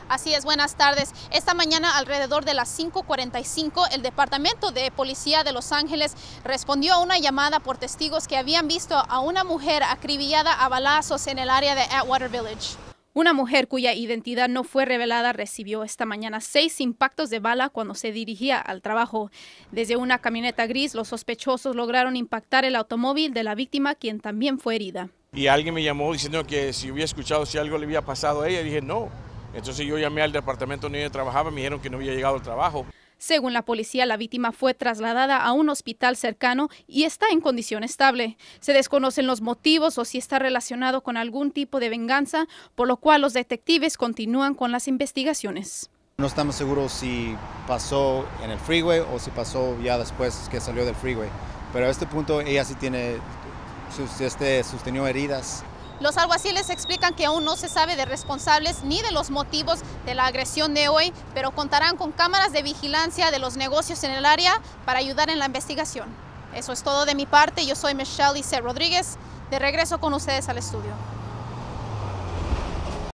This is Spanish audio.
Así es, buenas tardes. Esta mañana, alrededor de las 5:45, el Departamento de Policía de Los Ángeles respondió a una llamada por testigos que habían visto a una mujer acribillada a balazos en el área de Atwater Village. Una mujer cuya identidad no fue revelada recibió esta mañana 6 impactos de bala cuando se dirigía al trabajo. Desde una camioneta gris, los sospechosos lograron impactar el automóvil de la víctima, quien también fue herida. Y alguien me llamó diciendo que si hubiera escuchado si algo le había pasado a ella. Dije no. Entonces yo llamé al departamento donde ella trabajaba y me dijeron que no había llegado al trabajo. Según la policía, la víctima fue trasladada a un hospital cercano y está en condición estable. Se desconocen los motivos o si está relacionado con algún tipo de venganza, por lo cual los detectives continúan con las investigaciones. No estamos seguros si pasó en el freeway o si pasó ya después que salió del freeway. Pero a este punto ella sí sostenió heridas. Los alguaciles explican que aún no se sabe de responsables ni de los motivos de la agresión de hoy, pero contarán con cámaras de vigilancia de los negocios en el área para ayudar en la investigación. Eso es todo de mi parte. Yo soy Michelle Rodríguez. De regreso con ustedes al estudio.